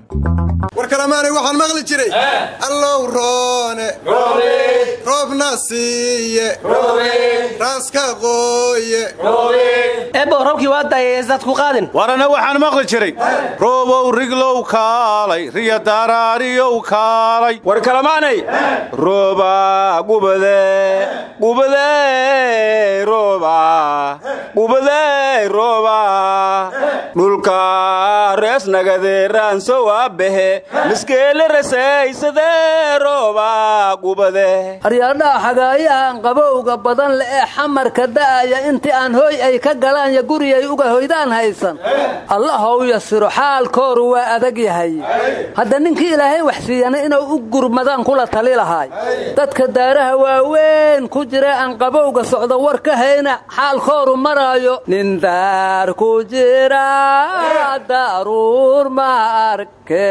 warkalamaanay waxaan maqli jiray allow roone roob nasiiye raaska qooye ebo roobkii waa dayeesad ku qaadin warana waxaan maqli jiray roobow riglow kaalay riya daraariyow kaalay warkalamaanay rooba gubade rooba dhulka rees nagadeeraan soo abehe miskeele rasaysade rooba gubade aryaadhaha xagaayahan qabowga badan le ee xamarka da'aya intii aan hooy ay ka galaan ya guriyay uga hoydaan haysan allahow yasiro xaalkooru waa adag yahay hadda ninkii ilaahay wax siiyana inuu u gurmadaan kula tali lahaay dadka daaraha waaweyn ku jira aan qabowga socdo war ka hayna xaalkooru maraayo nin daar ku jira daruur ma arke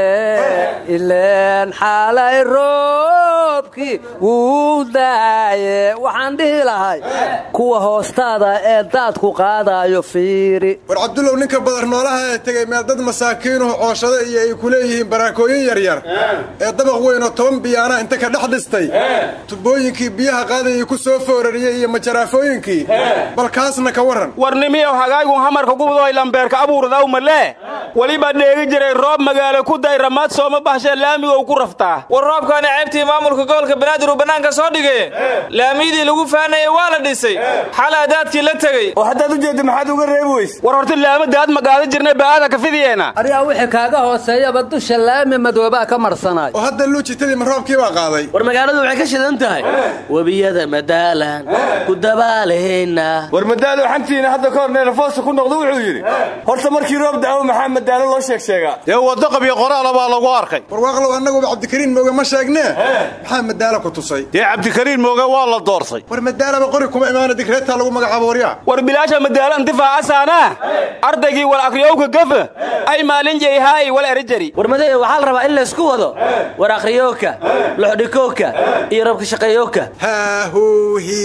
ileen xaalay roobkii wuu daaye waxaan dhihi lahay kuwa hoostaada ee daadku qaadaayo fiiri war cabdullow ninka badar noolaha ee tegay meel dad masaakiinuhu cooshada iyo ay ku leeyihiin baraakooyin yaryar ee dabaq weyn oo 10 biyaana inta ka dhex dhistay tubooyinkii biyaha qaadayay ku soo foorariyay iyo majaraafooyinkii balkaasna ka waran warnimiyo hagaagu hamarka gubdo ay lambeerka abuurada umale waliba dheegi jiray roob magaalo ku day ramaad sooma bahsha laamiga uu ku raftaa war roobkana ceebtii maamulka gobolka banaadir uu banaanka soo dhigay laamidii lagu faanay waa la dhisay xalaadaadkii la tagay oo hadda u jeedo maxaad uga reebays war horta laamadaad magaalo jirnay baada ka fidiyeena ariya wixii kaaga hooseeyaba dusha laami madooba ka marsanay oo hadda luujitadii roobkii baa qaaday war magaaladu waxay ka shidan tahay wabiyada madaalan ku dabaaleena war madaalo xantiina hadda koorneena foos ku noqdo wuxuu yiri horta markii roob daawo maxaa madaalo loo sheegsheega ee wada qabiyo qoraal baa lagu arkay war waaqlow anagu Cabdikariin mooga ma sheegnee maxaa madaalo ku tusay ee Cabdikariin mooga waa la doorsay war madaalo qori kuma imaana digreeta lagu magacaabo wariya war bilaasha madaalo intifaa asana ardaygii wal akhriyowga gafa ay maalin jeeyahay wal erjari war madayo waxa la rabaa in la isku wado war akhriyowka loxdhikowka iyo rabka shaqeeyowka ha hu hi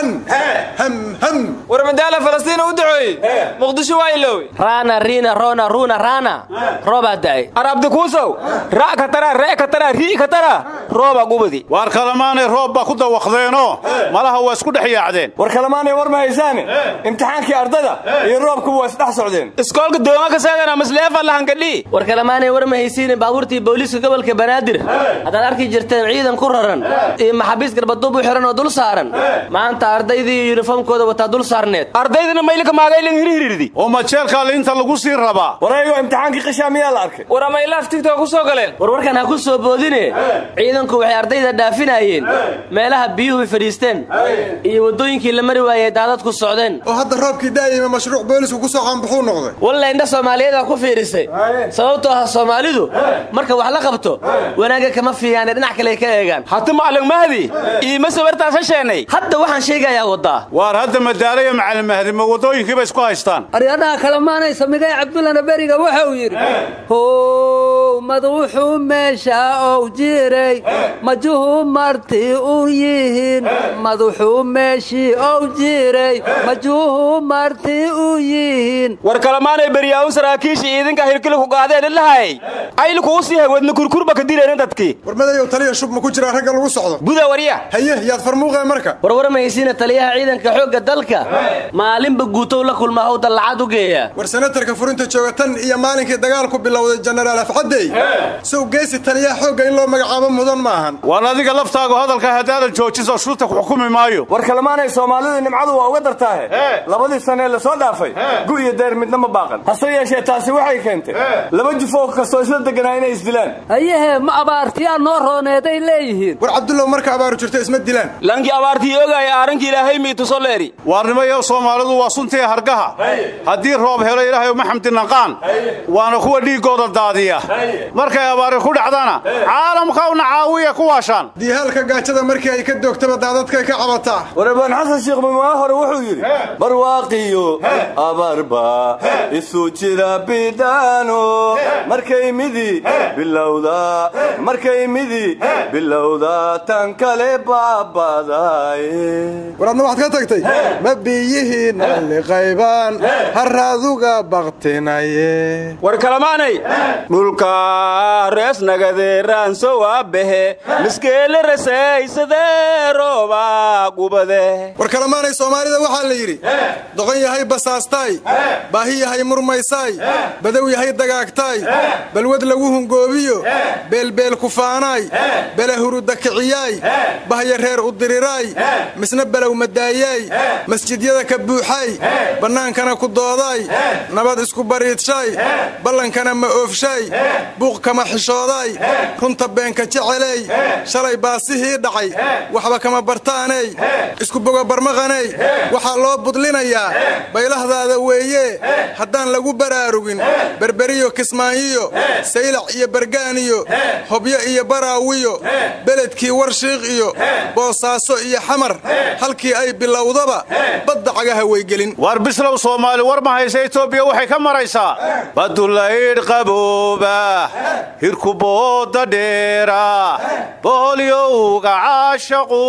ham war madaalo Falastiin u duceey muqdisho waa ilooy raana riina roona ruuna raana rooba daay arabda kuusow raaka tara reeka tara riika tara rooba gubadi war kalamaanay roob ba ku dawaqdeeno malaha waa isku dhaxyaacdeen war kalamaanay war ma haysaane imtixaankii ardada iyo roobku waa isdhax socdeen iskoolka dooma ka saadana masleefa la hangadhi war kalamaanay war ma haysiin baabuurtii booliska gobolka banaadir hadaan arki jirteen ciidan ku raran iyo maxabiis garbaduub u xiran oo dul saaran maanta ardaydii uniformkooda wata dul saarneed ardaydina maylka maagaylin hiriiridi oo ma jeelka inta lagu sii rabaa wareeyo imtixaankii qishaamiya la arkay war ama ilaaf TikTok ku soo galeen warkan ha ku soo boodine ciidanku waxay ardayda dhaafinayeen meelaha biyuhu fariisteen iyo wadooyinkii la mari waayay daadadku socdeen oo hadda roobkii daayay mashruuc boolisku ku soo qaanbuxuu noqday wallahi inda Soomaaliyeed ku fiirisay sababtoo ah Soomaalidu marka wax la qabto wanaaga kama fiiyaan dhinac kale ka eegan hatta macallin Mahdi ima sabartaas hasheenay hadda waxaan sheegayaa wada war hadda madaaraya macallin Mahdi ma wadooyinkii ba isku haystaan aryaadaha kala maanay samigay Cabdullana bariga waxa uu yiri madaxu meesha oo jiray majuhu marti u yihiin madaxu meeshii oo jiray majuhu marti u yihiin war kalamaanay bariyaa saraakiishi idinka hirkil ku qaadeen lahay ay ku sii wadna kurkurba ka dileen dadkii war madayo taliya shub ma ku jira rag lagu socdo buda wariya haye yaad farmuuqay marka war ma haysiina taliyaha ciidanka xoogga dalka maalinba guutow la kulmaa oo dalacad u geeya war senatarka furinta joogatan iyo maalinkii dagaalku bilowday General Afxaday soo geesi taliyaha xoogga in loo magacaabo mudan maahan war adiga laftaagu hadalka hadaada joojiso shulta ku xukumi maayo war kalamaanay Soomaalidu nimcadu waa uga dartaahay labadii sano la soo dhaafay gu'iyo deer midna ma baaqan hase yeeshee taasi waxay keentay laba jufo ka soo isla deganaa inay isdilaan ayahe ma abaartiya noo rooneeday leeyihiin war Cabdullah marka abaaru jirto isma dilaan lanki abaartii ogaay aaranki Ilaahay mi tusoleeri warnimayo Soomaalidu waa suntii hargaha hadii roob helo Ilaahay ma xamdinaqaan waana kuwa dhiigooda daadiya markay abaar ku dhacdana caalamka una caawiya ku waashan diihalka gaajada markii ay ka doogtaba daadadka ka cabataa warban xasan sheekh ma hore wuxuu yiri barwaaqiyo abarba isu jira bidano markay midi bilowda tan kale baabaday waradna waxaad ka tagtay ma biyihiin liqaybaan haraaduga baqtinaye war kalamaanay dhulka rees nagadeeraan soo abehe miskeele rasaysadee rooba gubade war kalamaanay Soomaalida waxa la yiri doqon yahay basaastaay baahi yahay murmaysaay badow yahay dagaagtaay balwad lagu hungoobiyo beelbeel ku faanaay bala huruda kiciyay bahya reer u diriraay misna balow madaayay masjidyada ka buuxay banaankana ku dooday nabad isku bariidshay ballankana ma oofshay buuq kama xishooday runta beenka jecelay shalay baasihii dhacay waxba kama bartaanay isku boga barmaqanay waxa loo budlinayaa baylahdaada weeye haddaan lagu baraarugin berberiyo kismaayiyo saylac iyo bargaaniyo hobyo iyo baraawiyo beledkii warshiiq iyo boosaaso iyo xamar halkii ay bilowdaba badda cagaha weygelin war bislow Soomaali war ma haysa Itoobiya waxay ka maraysaa badulayr qabooba hirku booda dheera booliyowga caashaqu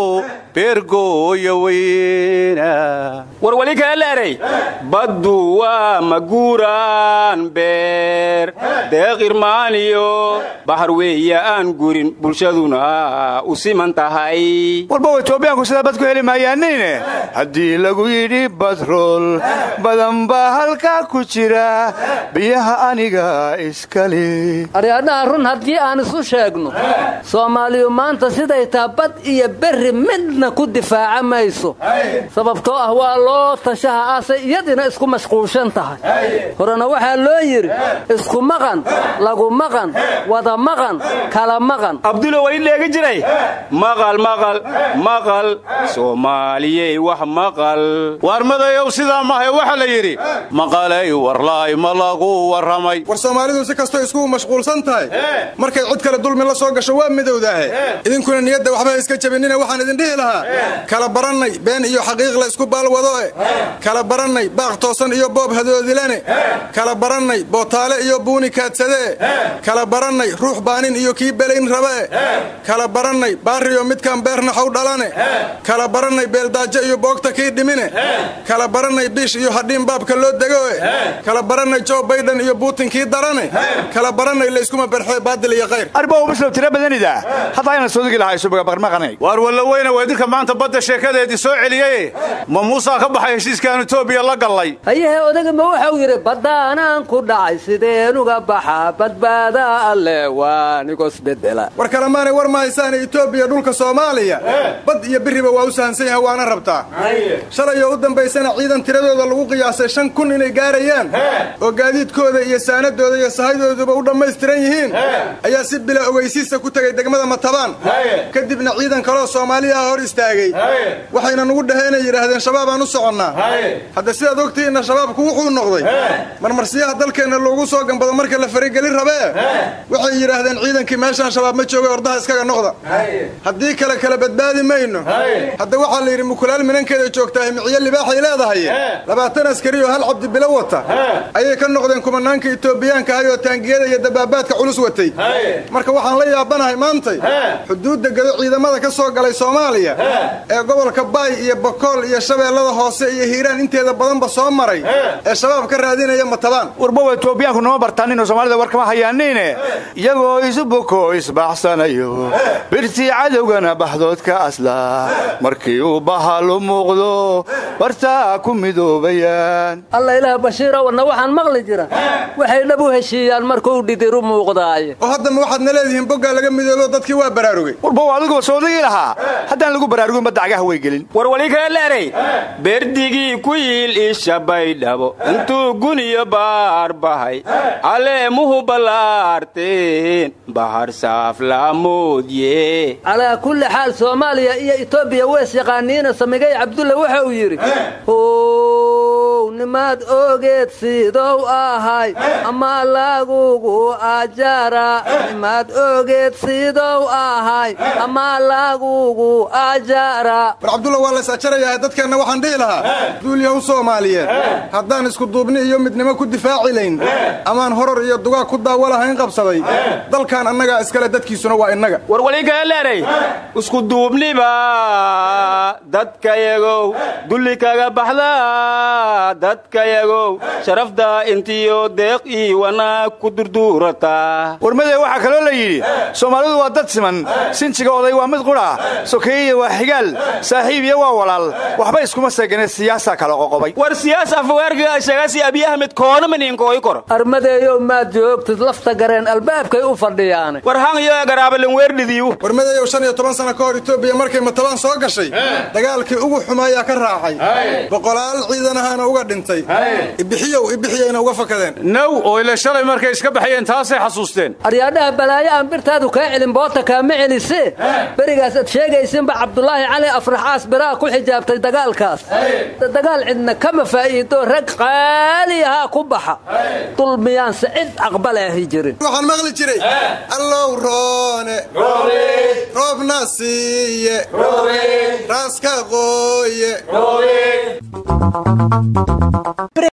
bergooyo weyna war wali ka leeray baddu waa maguuraan beer deeqirmaaniyo bahar weeya aan gurin bulshaduna u siman tahay warba Itoobiyaanku sida bad ku heli maayaanine haddii lagu yidhi batrool badan baa halka ku jira biyaha aniga iskale aryaadaha run haddii aan isu sheegno Soomaaliyu maanta siday taa bad iyo berri midna ku difaaca mayso sababtoo ah waa loo tashaha aasay iyadina isku mashquulshan tahay horena waxaa loo yiri isku maqan lagu maqan wada maqan kala maqan abdulo way leega jiray maqal maqal maqal Soomaaliyey wax maqal warmadayow sidaa maahay waxa la yiri maqalay warlaay ma lagu waramay war Soomaalidu si kasto isku mashquulsan tahay markay cid kale dulmi la soo gasho waa midowdahay idinkuna niyada waxba iska jabinina waxaan idin dhihi lahaa kala baranay been iyo xaqiiq la isku baalwado kala baranay baaq toosan iyo boob hadoodilane kala baranay bootaale iyo buuni kaadsade kala baranay ruux baanin iyo kii beleyn rabe kala baranay baariyo midkan beerna xaw dhalane kala baranay beeldaajo iyo boogta kii dhimine kala baranay bish iyo hadhiin baabka loo dego kala baranay Joe Biden iyo Putin kii darane kala baranay la isku ma barxay baadil iyo qeyr arbaw bislow tira badanida hadda ayna soo digi lahaa isuga barmaqanay war wala weyna weedinka maanta badda sheekadeedii soo celiyay ma Muuse ka baxay heshiiskan Itoobiya la galay ayahe odaga ma waxa uu yiri badaanan ku dhacay sideen uga baxa badbaada alle waan igos bedela war kalamaanay war ma haysan Itoobiya dhulka Soomaaliya bad iyo biriba waa u sahansan yahay waana rabtaa shalay oo u dambeysana ciidan tiradooda lagu qiyaasay 5,000 inay gaarayaan oo gaadiidkooda iyo saanadooda iyo sahaydooduba u dhameystiran yihiin ayaa si bila ogeysiisa ku tagay degmada Matabaan kadibna ciidan kale oo Soomaaliya hor istaagay waxayna nagu dhaheynay yiraahdeen shabaab aan u soconnaa hadda sidaad ogtiina shabaabku wuxuu noqday marmarsiyaha dalkeena loogu soo gambado marka la farigelin rabee waxay yiraahdeen ciidankii meeshan shabaab ma joogo ordaha iskaga noqda haddii kala badbaadi mayno hadda waxa la yiri mukulaal minankeeda joogtaa miciye libaaxay leedahay 20 askari oo hal cabdi bila wata ayay ka noqdeen kumanaanka Itoobiyaanka ayo taangiyada iyo dabaabaadka culus watay marka waxaan la yaabanahay maantay xuduudda gado ciidamada ka soo galay Soomaaliya ee gobolka Baay iyo Bakool iyo Shabeellada Hoose iyo Hiiraan inteeda badanba soo maray ee shabaab ka raadinaya Matabaan warba Itoobiyaanku noo bartaan in Soomaalida war kama hayaanine iyagoo isu boko isbaxsanayo birti cadawgana baxdoodka asla markii uu bahalo muuqdo barta ku midoobayaan Allah ilaaha bashiira wana waxaan maqli jira waxay dhabu heshiiyaan markuu dhidiru muuqdaay oo hadda ma waxaad naleedihiin boga laga midoobo dadkii waa baraarugay warba adigu soo digi lahaa haddaan lagu baraarugin badda cagaha way gelin war wali ka leeray beerdigii ku yiil ishabay dhabo intuu guniyo baarbahay aleemuhu balaarteen bahar saaf la moodye ala kulli xaal Soomaaliya iyo Itoobiya way shaqaaniina samigay Cabdulla waxa uu yiri nimaad ogeed sidoo ahay ama lagugu ajara nimaad ogeed sidoo ahay ama lagugu ajara Cabdulla waa la sajaraya dadkeena waxaan dhihi lahaa duuliyaha Soomaaliyeed haddaan isku duubni iyo midnimo ku difaacilayn amaan horor iyo dugaa ku daawalahayn qabsaday dalkan annaga iskale dadkiisuna waa innaga war wali ka leeray isku duubniba dadka yagow dulli kaga baxda dadka yagow sharafda intiyo deeq ii wanaag ku durduurata warmadee waxaa kaloo la yidhi soomaalidu waa dad siman sinjiga oday waa mid qura sokeeye waa xigaal saaxiib iyo waa walaal waxba iskuma seegane siyaasa kala qoqobay war siyaasa afweerga shaqasi Abiy Ahmed koona maninkooy kor armadeeyo ma joogtid lafta gareen albaabkay u fadhiyaan war han iyo garaabalan weerdidiyo warmadeeyo 15 sano ka hor Itoobiya markay Mataban soo gashay dagaalkii ugu xumaaya ka raacay boqolaal ciidanahana uga dhintay ibixiyayna uga fakadeen naw oo ila shalay markay iska baxayeen taasay xasuusteen aryaadaha balaayo aan birtaadu ka cilin boota ka macilisay barigaas ad sheegaysan ba Abdullaahi Cali Afraxaas biraa ku xijaabtay dagaalkaas dagaal cidna kama faa'iido rag qaaliha ku baxa dulmiyaan sacid aqbalahi jirin waxaan maqli jiray allow roone roobna siiye raaska qooye